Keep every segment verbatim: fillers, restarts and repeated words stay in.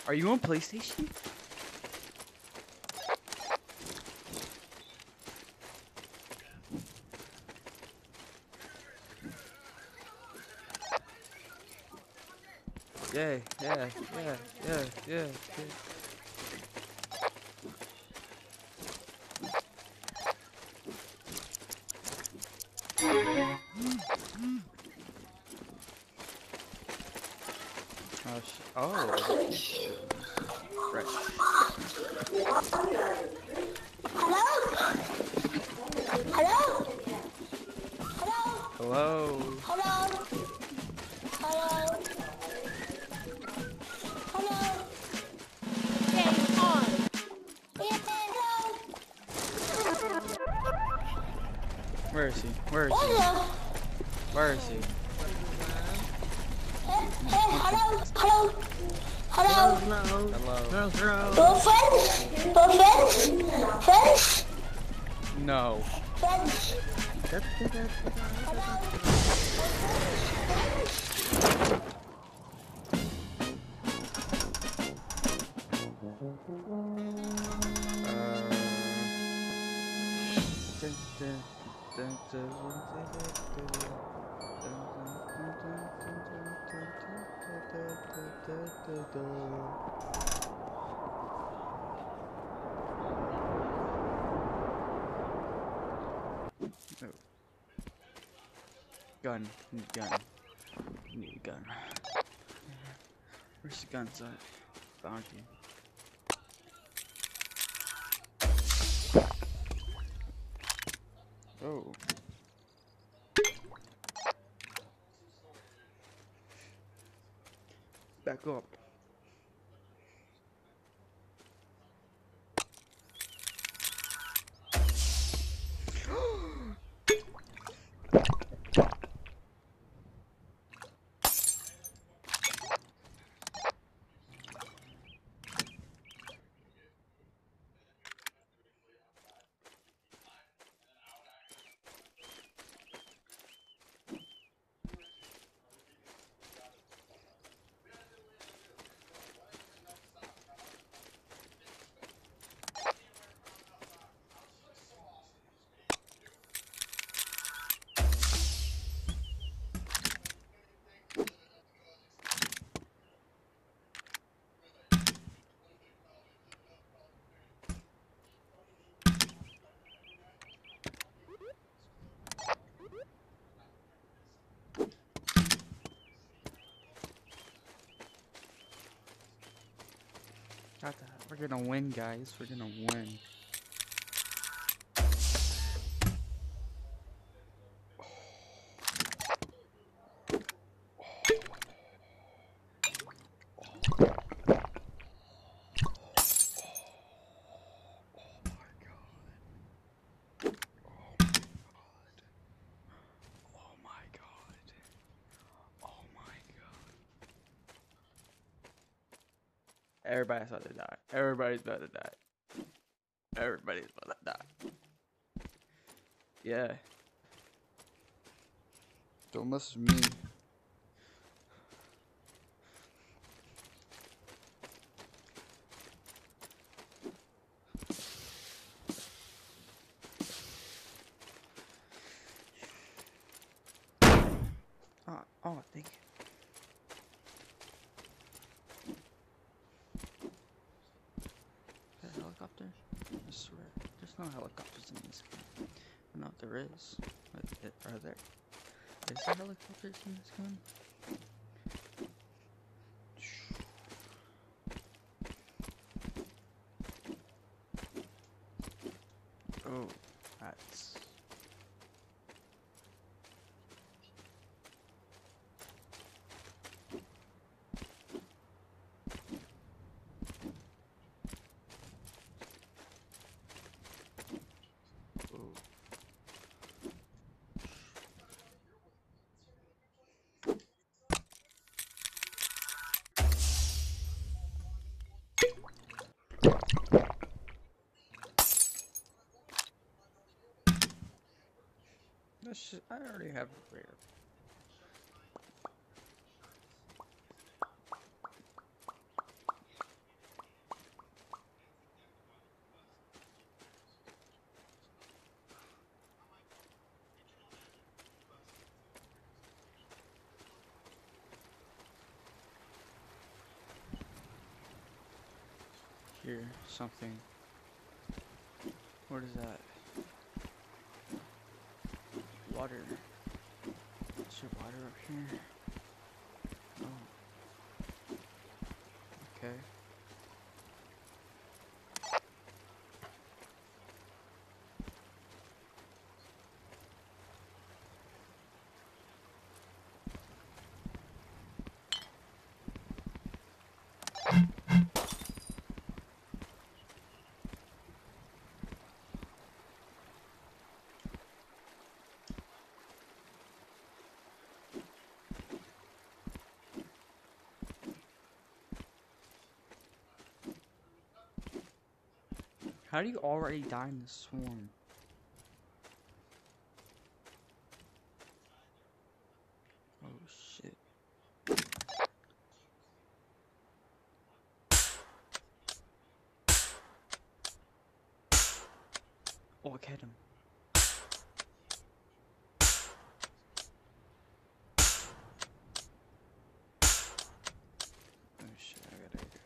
Are you on PlayStation? Yeah, yeah, yeah, yeah, yeah, yeah. Oh, sh oh, the teachers. Fresh. Hello? Hello? Hello? Hello. Hello? Hello? Hello? Game on. Yeah, hello? Where is he? Where is he? Hello? Where is he? Hey, hey, One second. hello? Hello? Hello, Hello? hello. Hello. Hello, Your friends? Your friends? Friends? No. Friends? hello. Oh. Gun. Need a gun. Need a gun. Where's the guns at? Found you. Oh. Back up. Got that. We're gonna win, guys. We're gonna win. Oh my god. Oh my god. Everybody's about to die. Everybody's about to die. Everybody's about to die. Yeah. Don't mess with me. Oh, oh, thank you. Is that a helicopter? I swear, there's no helicopters in this game. I know if there is. Are there? Is there helicopters in this gun? Oh, that's... Oh. That's just, I already have a rare. Here, something. What is that? Water. Is there water up here? Oh. Okay. How do you already die in the swarm? Oh shit. Oh, I hit him. Oh shit, I gotta go.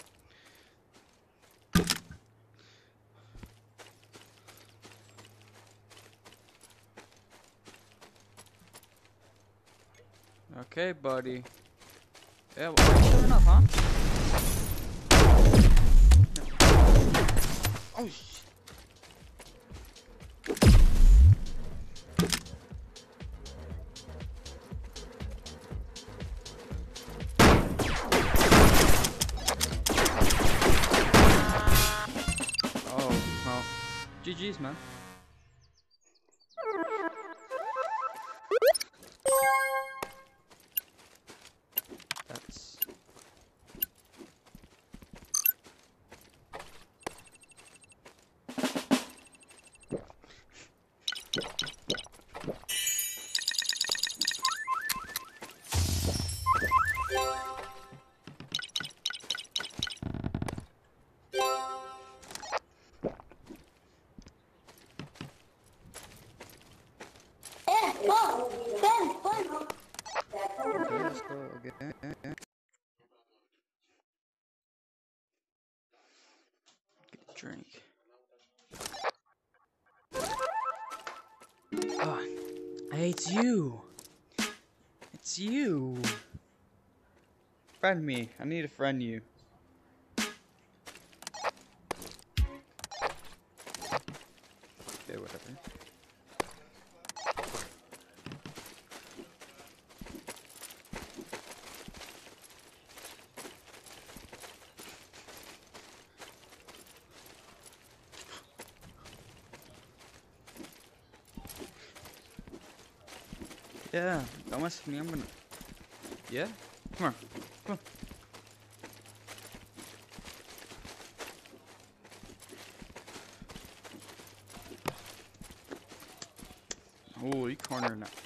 Okay, buddy. Yeah, well, are you enough, huh? Oh shit. Oh, well. G G's, man. That's... Eh, no, Fen, Fen. Okay, let's go again. Get a drink. Ah, hey, it's you. It's you. Friend me. I need to friend you. Okay, whatever. Yeah, don't mess with me. I'm gonna. Yeah? Come on. Come on. Oh, you cornered now.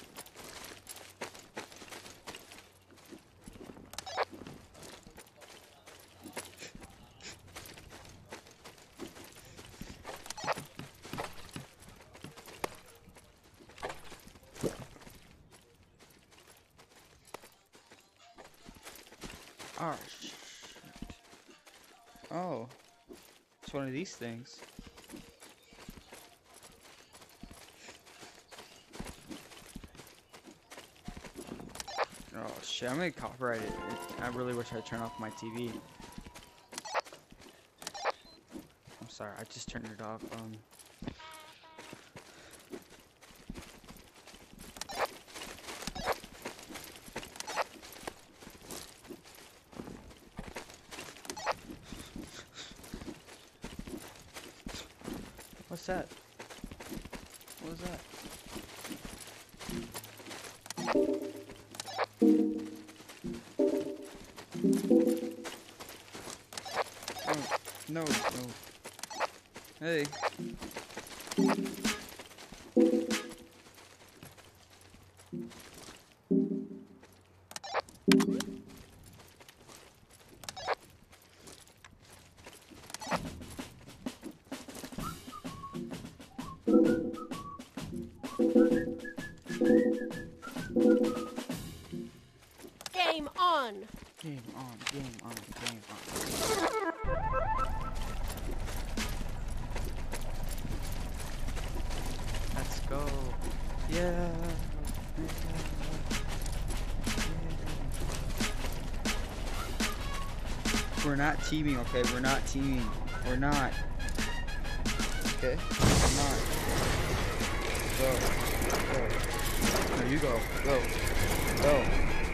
Oh, shit. Oh. It's one of these things. Oh shit, I'm gonna copyright it. I really wish I'd turn off my T V. I'm sorry, I just turned it off. Um. What's that? What was that? Oh, no, no. Hey. Game on! Game on, game on, game on. We're not teaming, okay? We're not teaming. We're not. Okay? We're not. Go. Go. No, you go. Go. Go.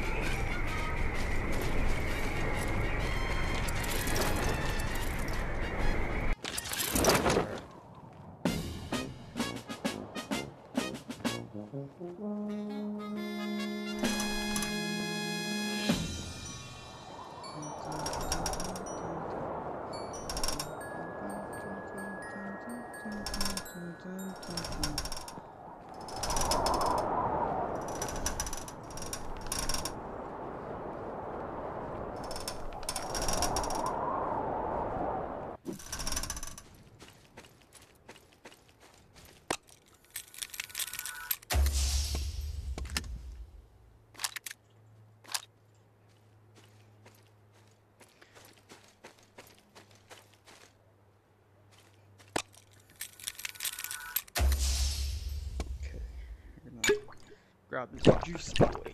Grab this juicy boy.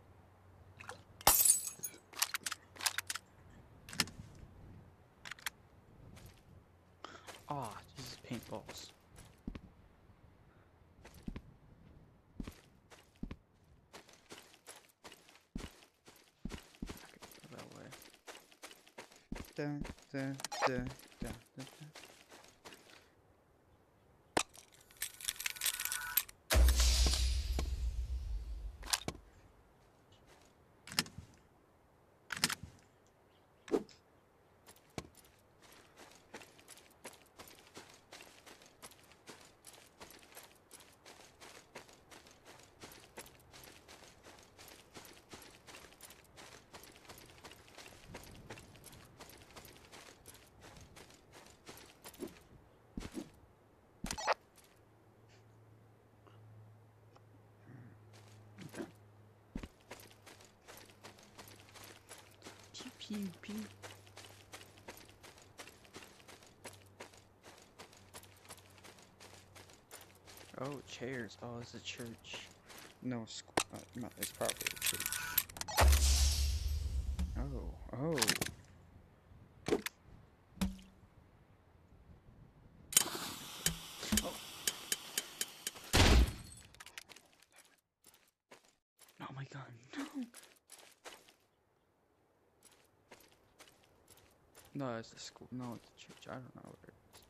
Ah, this is paintballs. Okay, go that way. Dun, dun, dun, dun, dun, dun. Pew, pew, pew. Oh, chairs. Oh, it's a church. No, squ uh, no, it's probably a church. Oh, oh. Oh. Oh my god, no. No, it's a school. No, it's a church. I don't know where it is.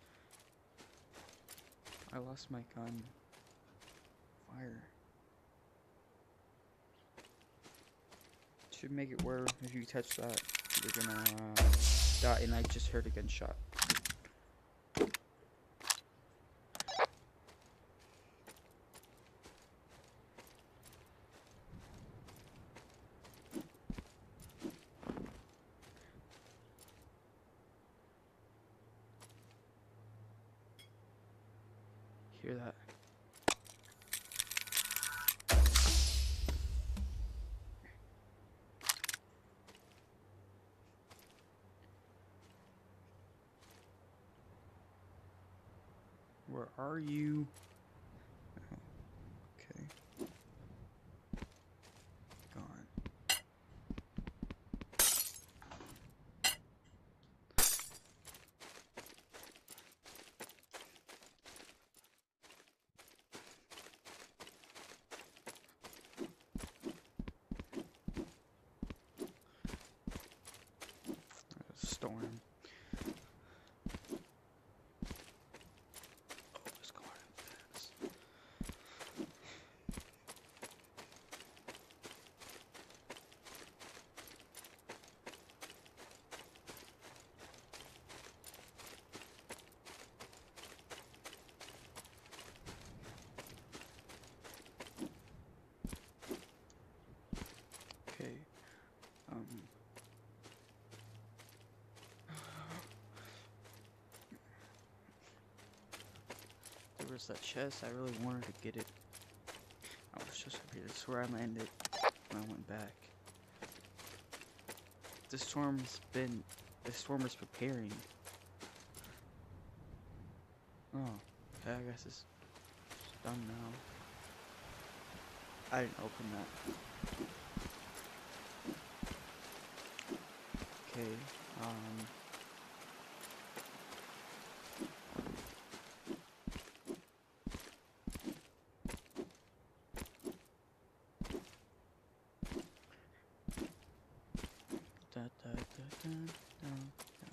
I lost my gun. Fire. Should make it where if you touch that, you're gonna uh, die. And I just heard a gunshot. Hear that? Where are you? Oh, okay. Gone. Storm. Oh, it's going fast. Okay. Um. There was that chest. I really wanted to get it. I was just happy. That's where I landed when I went back. The storm's been. The storm is preparing. Oh, okay. I guess it's done now. I didn't open that. Okay. Um, da, da, da, da, da, da.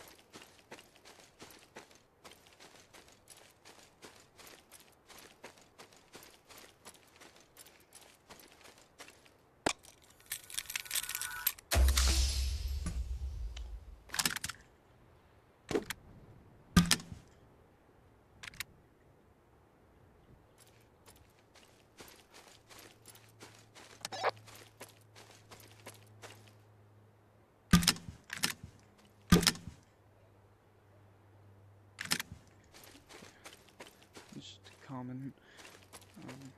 Just common. Um,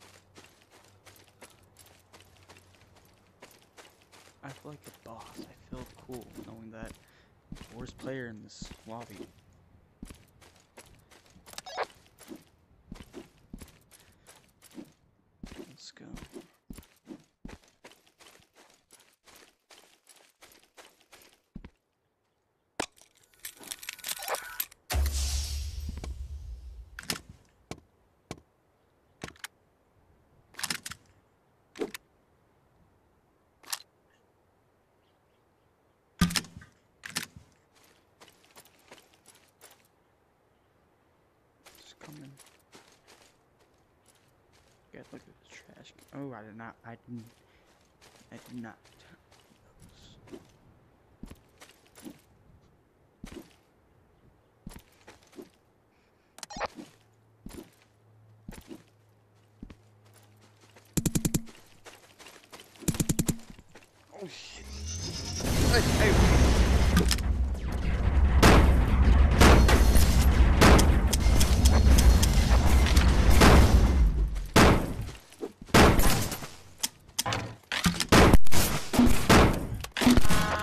I feel like a boss. I feel cool knowing that I'm the worst player in this lobby. Let's go. Just coming. God, look at this trash. Oh, I did not. I didn't. I did not. Oh shit. Hey, hey.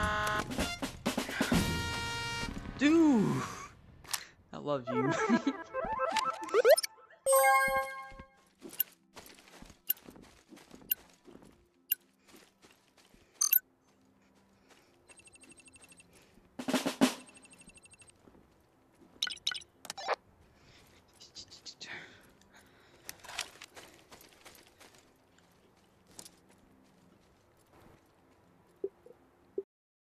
Dude, I love you.